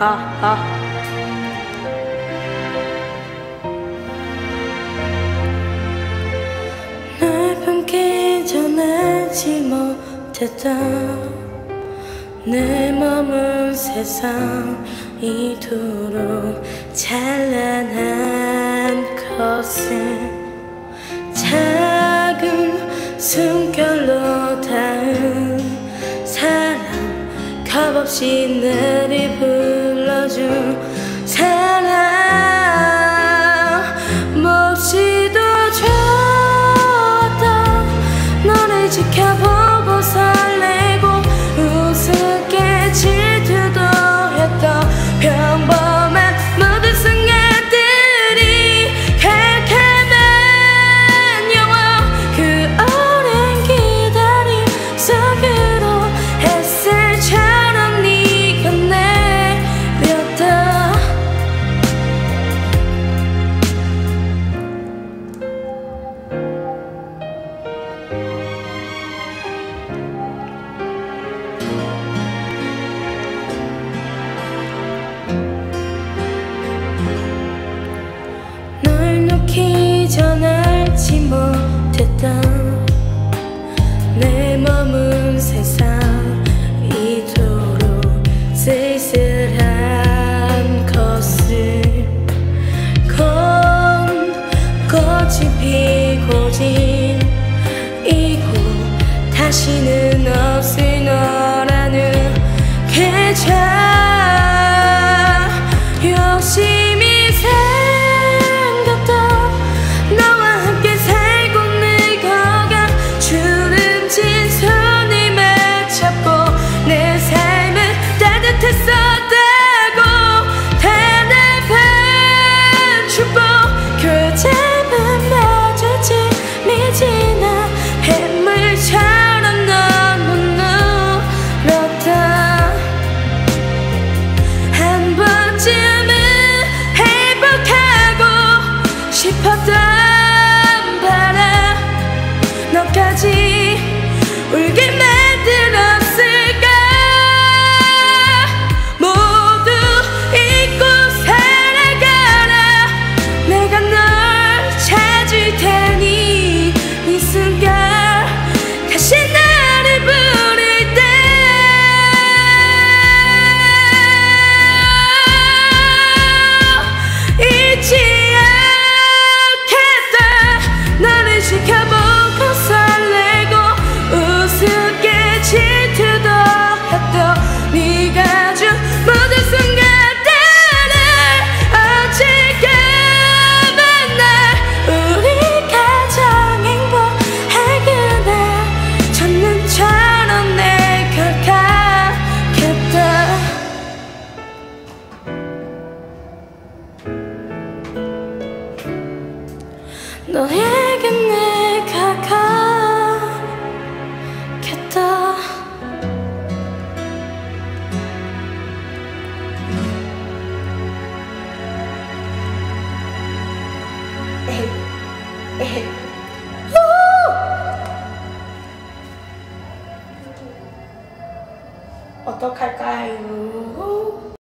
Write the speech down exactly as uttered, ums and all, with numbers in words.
아아 널 품기 전 알지 못했던 내 머문 세상 이토록 찬란한 것을 작은 숨결로 닿은 사랑 값없이 나를 불러준 사랑 몹시도 좋았다 너를 지켜보고 설레고 우습게 질투도 했던 평범한 모든 순간들이 캄캄한 영원 그 오랜 기다림 속으로 햇살처럼 네가 내렸다 널 놓기 전 알지 못했던 내 머문 세상 이토록 쓸쓸한 것을 건 꽃이 피고 진 이곳 다시는 없을 너라는 계절 욕심이 생겼다 너와 함께 살고 늙어가 주름진 손을 맞잡고 내 삶은 따뜻했었다고 단합한 축복 그 짧은 마주침이 지나 햇물처럼 너무 늘었다 한 번쯤은 행복하고 싶었던 바람 너까지 울게 만들었을까 모두 잊고 살아가라 내가 널 찾을 테니 이 순간 다시 나를 부를 때 잊지 않겠다 너를 지켜보고 설레고 우습게 질투도 했던 네가 준 모든 순간들을 어지간한 날 우리 가장 행복할 그날 첫눈처럼 내가 가겠다 너에게 내가 가겠다 어떡할까요?